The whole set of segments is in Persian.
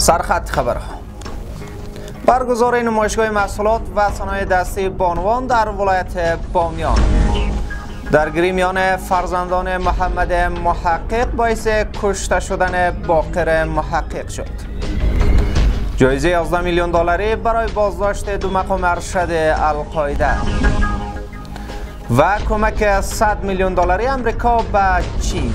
سرخط خبرها. برگزاری نمایشگاه محصولات و صنایع دستی بانوان در ولایت بامیان. درگیری میان فرزندان محمد محقق باعث کشته شدن باقر محقق شد. جایزه 11 میلیون دلاری برای بازداشت دو مقام ارشد القاعده و کمک 100 میلیون دلاری آمریکا به چین.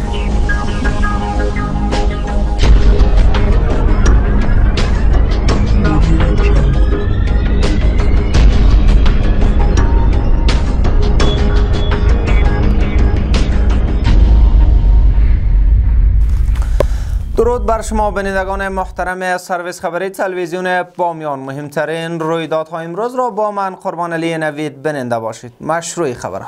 درود بر شما بینندگان محترم سرویس خبری تلویزیون بامیان. مهمترین رویدادهای امروز را با من قربان علی نوید بیننده باشید. مشروع خبرها.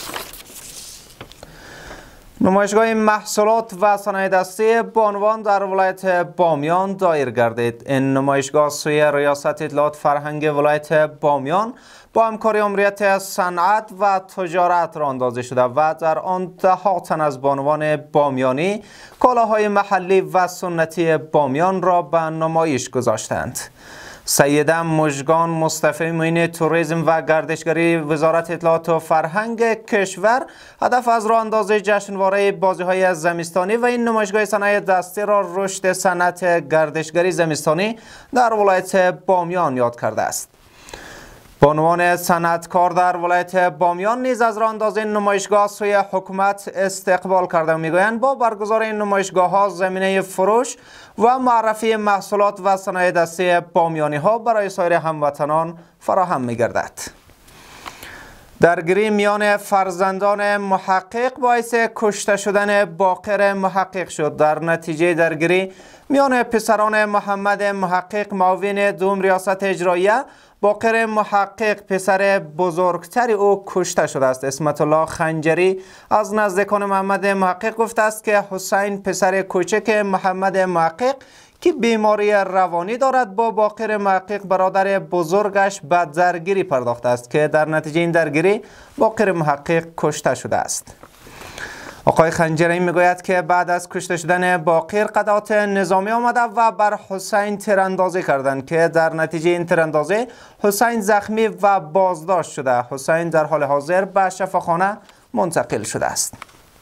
نمایشگاه محصولات و صنایع دستی بانوان در ولایت بامیان دایر گردید. این نمایشگاه سوی ریاست اطلاعات فرهنگ ولایت بامیان با همکاری امریت صنعت و تجارت را اندازی شده و در آن ده تن از بانوان بامیانی کالاهای محلی و سنتی بامیان را به نمایش گذاشتند. سیده مژگان مصطفی معین توریسم و گردشگری وزارت اطلاعات و فرهنگ کشور هدف از راه اندازی جشنواره بازی‌های زمستانی و این نمایشگاه صنایع دستی را رشد صنعت گردشگری زمستانی در ولایت بامیان یاد کرده است. بانوان صنعتکار در ولایت بامیان نیز از راه اندازی نمایشگاه سوی حکومت استقبال کرده و میگویند با برگزاری این نمایشگاه‌ها زمینه فروش و معرفی محصولات و صنایع دستی بامیانی ها برای سایر هموطنان فراهم می‌گردد. درگیری میان فرزندان محقق باعث کشته شدن باقر محقق شد. در نتیجه درگیری میان پسران محمد محقق معاون دوم ریاست اجراییه باقر محقق پسر بزرگتر او کشته شده است. اسمت الله خنجری از نزدیکان محمد محقق گفته است که حسین پسر کوچک محمد محقق که بیماری روانی دارد با باقر محقق برادر بزرگش به درگیری پرداخته است که در نتیجه این درگیری باقر محقق کشته شده است. آقای خنجری میگوید که بعد از کشته شدن باقر قطعات نظامی آمده و بر حسین تیراندازی کردند که در نتیجه این تیراندازی حسین زخمی و بازداشت شده. حسین در حال حاضر به شفاخانه منتقل شده است.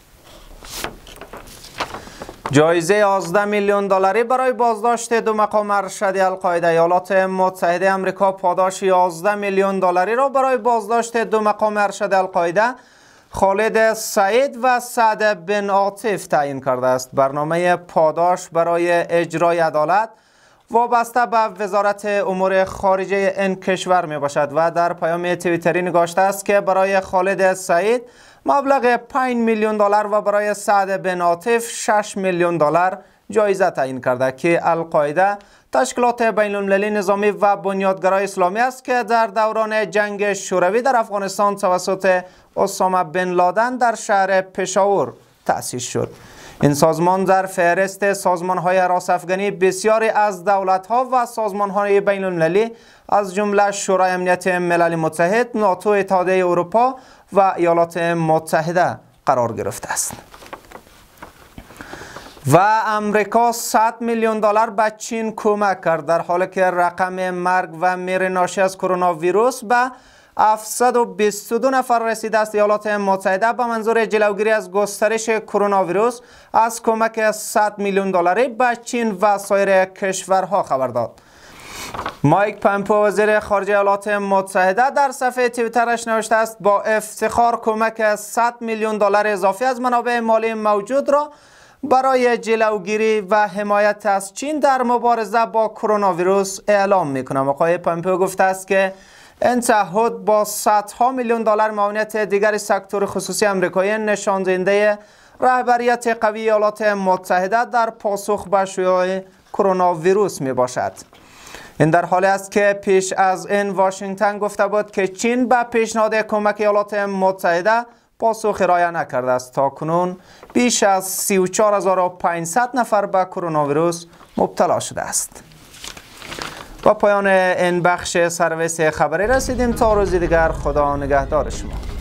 جایزه 11 میلیون دلاری برای بازداشت دو مقام ارشد القاعده. ایالات متحده آمریکا پاداش 11 میلیون دلاری را برای بازداشت دو مقام ارشد القاعده خالد سعید و سعد بن عاطف تعیین کرده است. برنامه پاداش برای اجرای عدالت وابسته به وزارت امور خارجه این کشور می باشد و در پیام توییتری نگاشته است که برای خالد سعید مبلغ 5 میلیون دلار و برای سعد بن عاطف 6 میلیون دلار جایزه تعیین کرده که القاعده تشکیلات بین المللی نظامی و بنیادگرای اسلامی است که در دوران جنگ شوروی در افغانستان توسط اسامه بن لادن در شهر پشاور تأسیس شد. این سازمان در فهرست سازمان‌های حراس افغانی بسیاری از دولت‌ها و سازمان‌های بین المللی از جمله شورای امنیت ملل متحد، ناتو، اتحادیه اروپا و ایالات متحده قرار گرفته است. و امریکا 100 میلیون دلار به چین کمک کرد در حالی که رقم مرگ و میر ناشی از کرونا ویروس به 722 نفر رسیده است. ایالات متحده به منظور جلوگیری از گسترش کرونا ویروس از کمک 100 میلیون دلاری به چین و سایر کشورها خبر داد. مایک پامپئو وزیر خارجه ایالات متحده در صفحه توییترش نوشته است با افتخار کمک 100 میلیون دلار اضافی از منابع مالی موجود را برای جلوگیری و حمایت از چین در مبارزه با کرونا ویروس اعلام میکنم. آقای پامپئو گفته است که این تعهد با صدها میلیون دلار معاونت دیگر سکتور خصوصی آمریکایی نشان دهنده رهبریت قوی ایالات متحده در پاسخ به شیوع کرونا ویروس می باشد. این در حالی است که پیش از این واشنگتن گفته بود که چین به پیشنهاد کمک ایالات متحده پاسخ ارائه نکرده است. تا کنون بیش از 34500 نفر به کرونا ویروس مبتلا شده است. با پایان این بخش سرویس خبری رسیدیم. تا روزی دیگر خدا نگهدار شما.